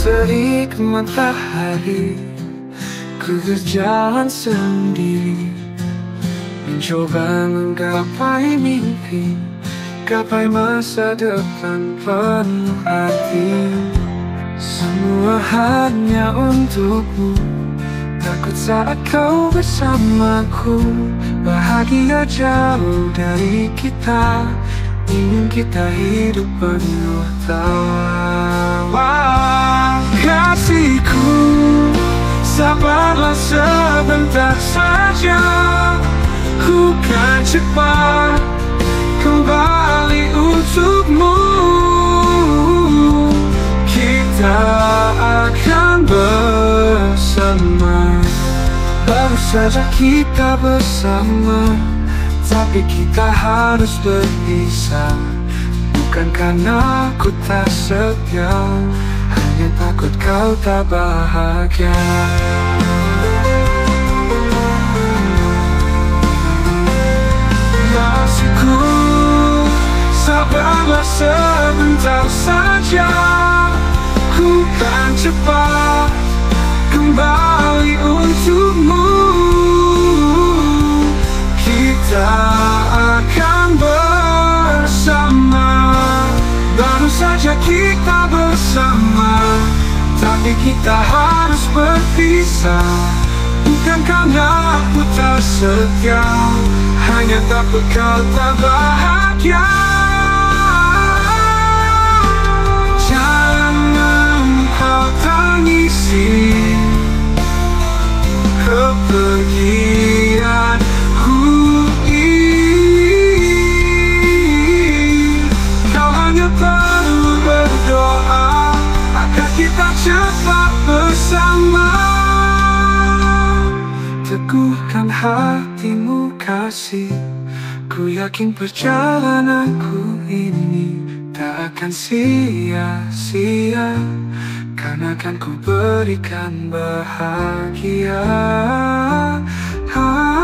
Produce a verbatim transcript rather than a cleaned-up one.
Terik matahari, ku berjalan sendiri, mencoba menggapai mimpi, gapai masa depan penuh arti. Semua hanya untukmu, takut saat kau bersamaku. Bahagia jauh dari kita, ingin kita hidup penuh tawa. Kasihku, sabarlah sebentar saja, ku kan cepat kembali untukmu. Kita akan bersama, baru saja kita bersama, tapi kita harus berpisah. Bukan karena aku tak setia, hanya takut kau tak bahagia. Kasihku, sabarlah sebentar saja, ku kan cepat kembali untukmu. Kita akan bersama, baru saja kita bersama, tapi kita harus berpisah. Bukan karena aku tak setia, hanya takut kau tak bahagia. Jangan kau tangisi kepergianku ini. Kau hanya perlu berdoa agar kita cepat bersama. Teguhkan hatimu kasih, ku yakin perjalananku ini tak akan sia-sia, karena akan ku berikan bahagia.